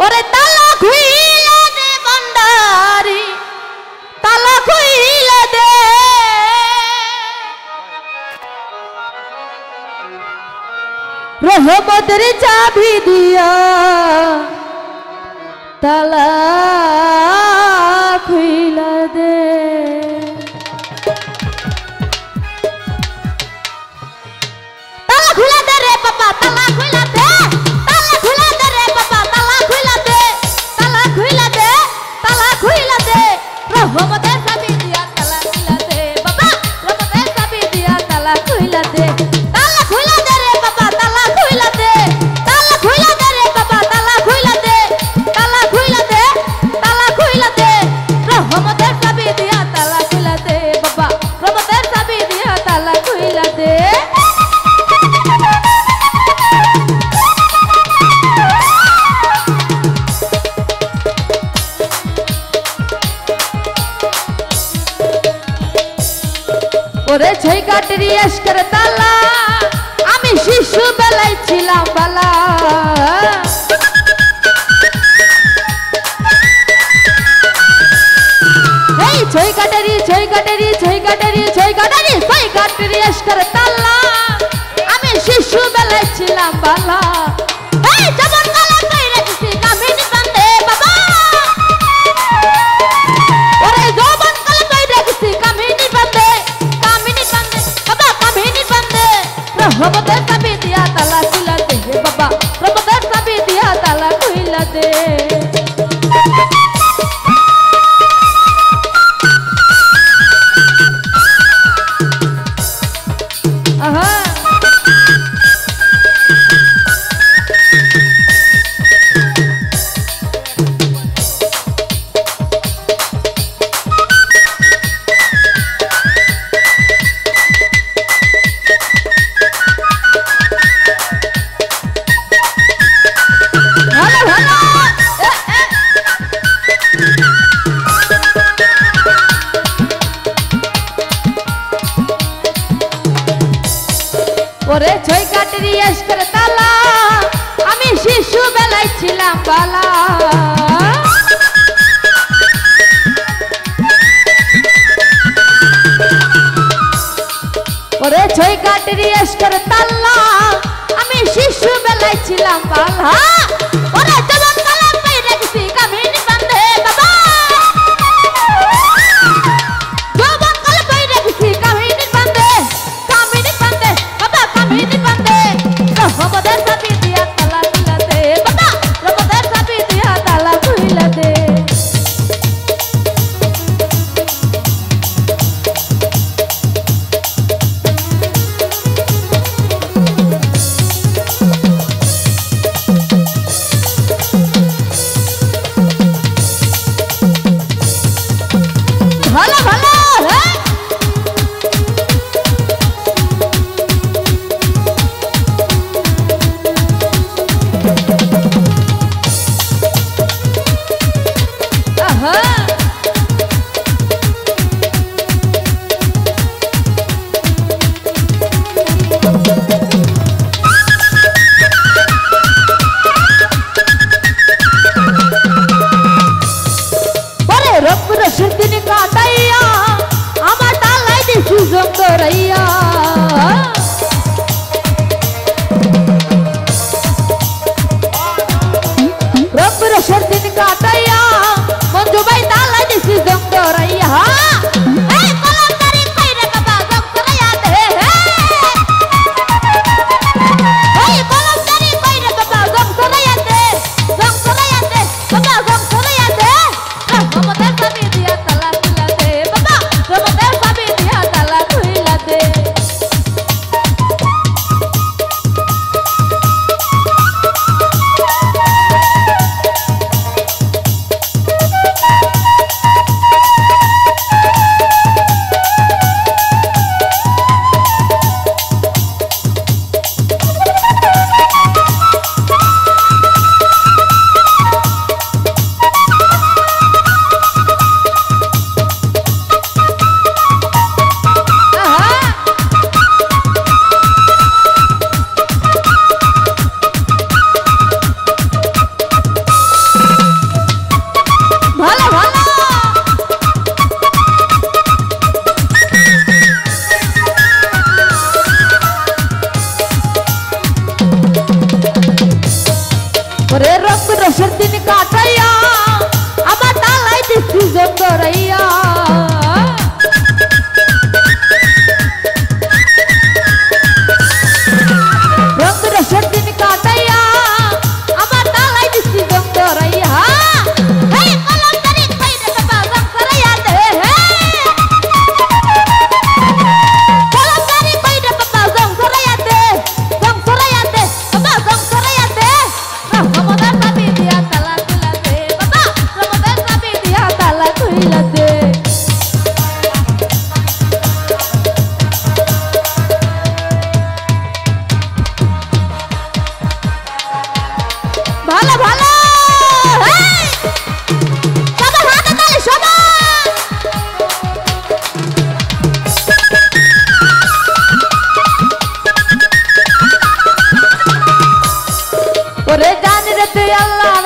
ওরে তালা খুইলা দে ভান্ডারি তালা খুইলা দে রহমতের চাবি দিয়া তালা খুইলা দে তালা খুইলা দে রে বাবা তালা খুইলা দে তালা খুইলা দে রে বাবা তালা খুইলা দে তালা খুইলা দে তালা খুইলা দে রহমতের চাবি দিয়া তালা খুইলা দে বাবা রহমতের চাবি দিয়া তালা খুইলা দে তালা খুইলা দে রে বাবা তালা খুইলা দে তালা খুইলা দে রে বাবা তালা খুইলা দে তালা খুইলা দে তালা খুইলা দে রহমতের চাবি দিয়া তালা খুইলা দে বাবা রহমতের চাবি দিয়া তালা খুইলা দে ওরে ছয় কাটেরি এসকের তালা আমি শিশু বেলায় ছিলাম বালা এই ছয় কাটেরি ছয় কাটেরি ছয় কাটেরি ছয় কাটেরি ছয় কাটেরি এসকের তালা আমি শিশু বেলায় ছিলাম বালা এই জবন কালে কইরে দিছি কামিনী বান্দে বাবা ওরে জবন কালে কইরে দিছি কামিনী বান্দে বাবা কামিনী বান্দে রহমতের চাবি দিয়া তালা খুইলা দে বাবা রহমতের চাবি দিয়া তালা খুইলা দে আহা ওরে ছয় কাটেরি এসকের তালা আমি শিশু বেলায় ছিলাম বালা ওরে ছয় কাটেরি এসকের তালা আমি শিশু বেলায় ছিলাম বালা ওরে জবন কালে কইরে দিছি কামিনী বান্দে বাবা জবন কালে কইরে দিছি কামিনী বান্দে বাবা কামিনী বান্দে রহমতের চাবি দিয়া তালা খুইলা দে বাবা রহমতের চাবি দিয়া তালা খুইলা দে ওরে রক্ত রসের দিন কাটাইয়া আমার তালাই দিচ্ছি জন্দরাইয়া রক্ত রসের দিন কাটাইয়া আমার তালাই দিচ্ছি জন্দরাইয়া হে কলম তারি কইরে বাবা জন্দরাইয়া দে হে কলম তারি কইরে বাবা জন্দরাইয়া দে জন্দরাইয়া দে বাবা জন্দরাইয়া দে রহমতের চাবি দিয়া তালা খুলা দে বাবা রহমতের চাবি দিয়া তালা খুলা দে ভালো ভালো হেই সবার হাতে তালি সবার ওরে জানি রে তুই আল্লাহ